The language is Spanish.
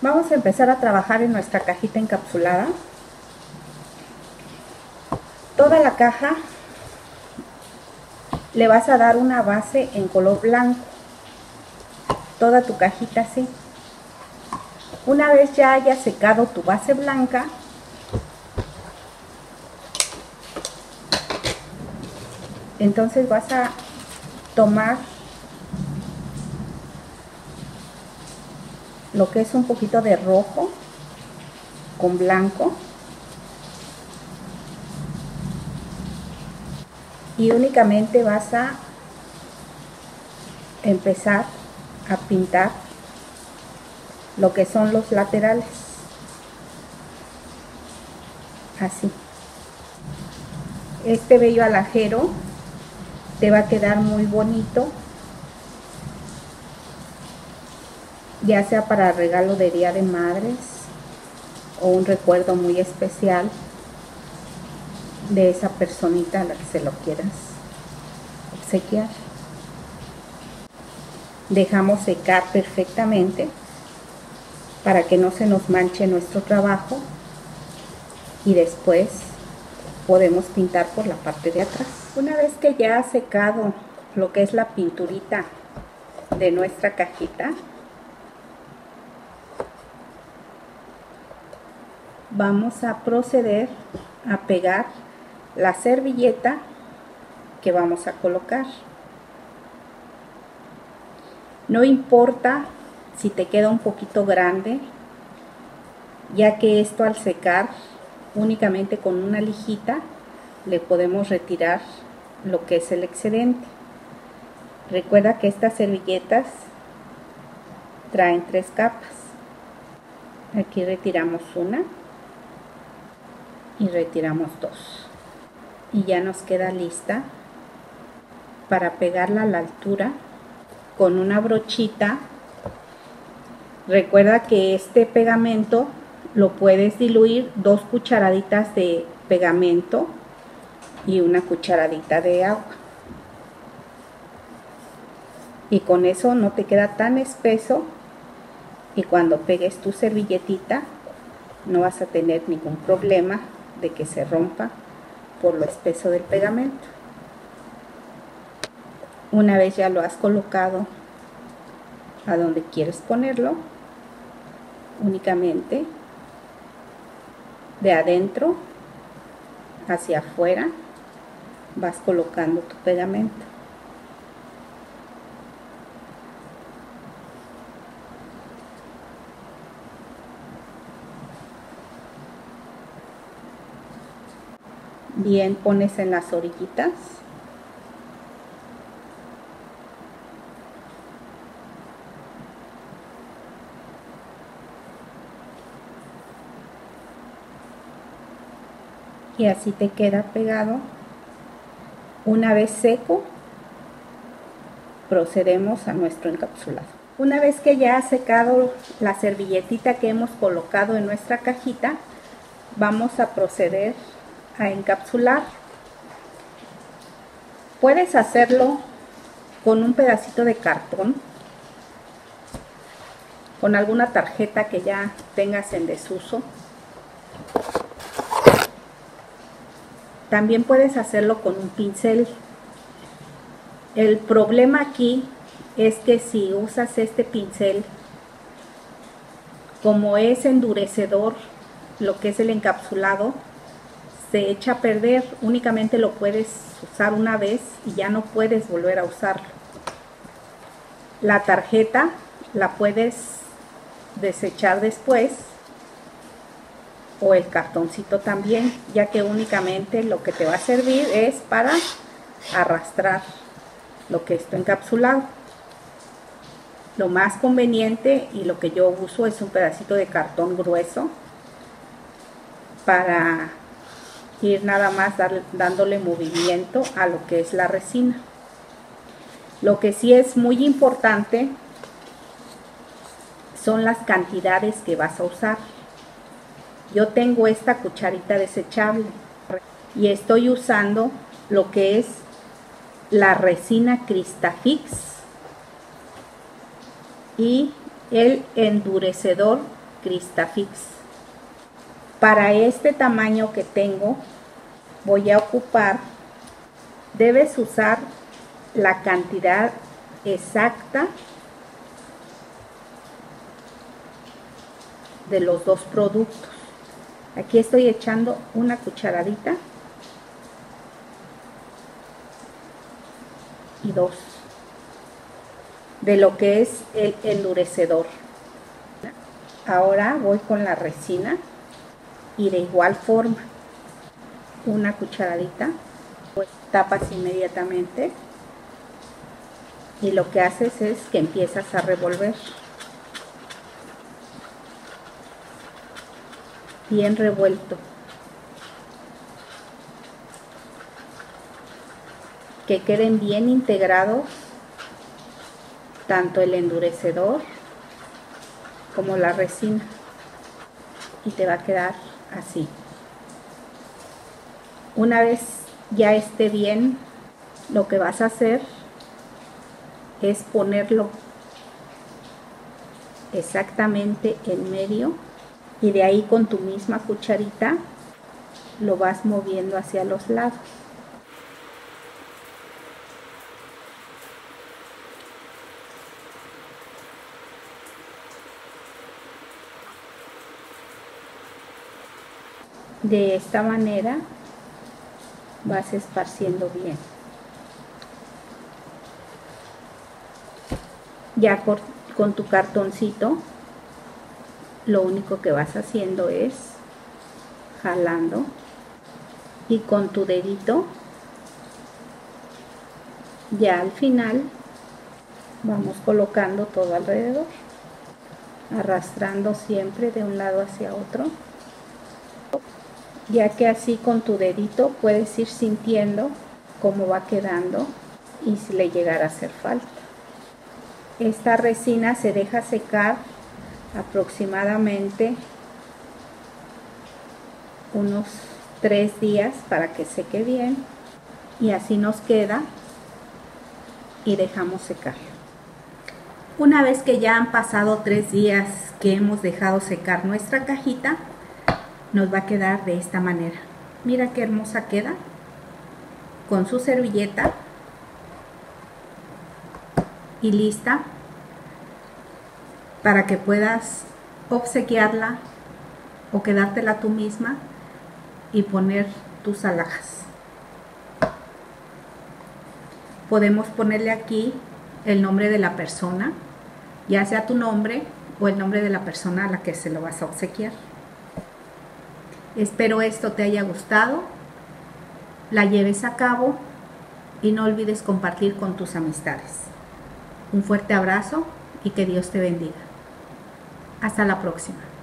Vamos a empezar a trabajar en nuestra cajita encapsulada. Toda la caja le vas a dar una base en color blanco. Toda tu cajita así. Una vez ya haya secado tu base blanca, entonces vas a tomar lo que es un poquito de rojo con blanco y únicamente vas a empezar a pintar lo que son los laterales, así. Este vello alajero te va a quedar muy bonito, ya sea para regalo de Día de Madres o un recuerdo muy especial de esa personita a la que se lo quieras obsequiar. Dejamos secar perfectamente para que no se nos manche nuestro trabajo y después podemos pintar por la parte de atrás. Una vez que ya ha secado lo que es la pinturita de nuestra cajita, vamos a proceder a pegar la servilleta que vamos a colocar. No importa si te queda un poquito grande, ya que esto al secar únicamente con una lijita le podemos retirar lo que es el excedente. Recuerda que estas servilletas traen 3 capas. Aquí retiramos una y retiramos 2 y ya nos queda lista para pegarla a la altura con una brochita. Recuerda que este pegamento lo puedes diluir 2 cucharaditas de pegamento y una cucharadita de agua, y con eso no te queda tan espeso, y cuando pegues tu servilletita no vas a tener ningún problema de que se rompa por lo espeso del pegamento. Una vez ya lo has colocado a donde quieres ponerlo, únicamente de adentro hacia afuera vas colocando tu pegamento. Bien, pones en las orillitas. Y así te queda pegado. Una vez seco, procedemos a nuestro encapsulado. Una vez que ya ha secado la servilletita que hemos colocado en nuestra cajita, vamos a proceder a encapsular. Puedes hacerlo con un pedacito de cartón, con alguna tarjeta que ya tengas en desuso. También puedes hacerlo con un pincel. El problema aquí es que si usas este pincel, como es endurecedor lo que es el encapsulado, se echa a perder. Únicamente lo puedes usar una vez y ya no puedes volver a usarlo. La tarjeta la puedes desechar después, o el cartoncito también, ya que únicamente lo que te va a servir es para arrastrar lo que está encapsulado. Lo más conveniente y lo que yo uso es un pedacito de cartón grueso para ir nada más dándole movimiento a lo que es la resina. Lo que sí es muy importante son las cantidades que vas a usar. Yo tengo esta cucharita desechable y estoy usando lo que es la resina Cristafix y el endurecedor Cristafix. Para este tamaño que tengo voy a ocupar, debes usar la cantidad exacta de los dos productos. Aquí estoy echando una cucharadita y 2 de lo que es el endurecedor. Ahora voy con la resina y de igual forma una cucharadita, pues tapas inmediatamente y lo que haces es que empiezas a revolver bien revuelto, que queden bien integrados tanto el endurecedor como la resina, y te va a quedar así. Una vez ya esté bien, lo que vas a hacer es ponerlo exactamente en medio y de ahí con tu misma cucharita lo vas moviendo hacia los lados. De esta manera vas esparciendo bien. Ya con tu cartoncito, lo único que vas haciendo es jalando y con tu dedito, ya al final, vamos colocando todo alrededor, arrastrando siempre de un lado hacia otro, ya que así con tu dedito puedes ir sintiendo cómo va quedando y si le llegara a hacer falta. Esta resina se deja secar aproximadamente unos 3 días para que seque bien, y así nos queda y dejamos secar. Una vez que ya han pasado 3 días que hemos dejado secar nuestra cajita, nos va a quedar de esta manera. Mira qué hermosa queda, con su servilleta y lista para que puedas obsequiarla o quedártela tú misma y poner tus alhajas. Podemos ponerle aquí el nombre de la persona, ya sea tu nombre o el nombre de la persona a la que se lo vas a obsequiar. Espero esto te haya gustado, la lleves a cabo y no olvides compartir con tus amistades. Un fuerte abrazo y que Dios te bendiga. Hasta la próxima.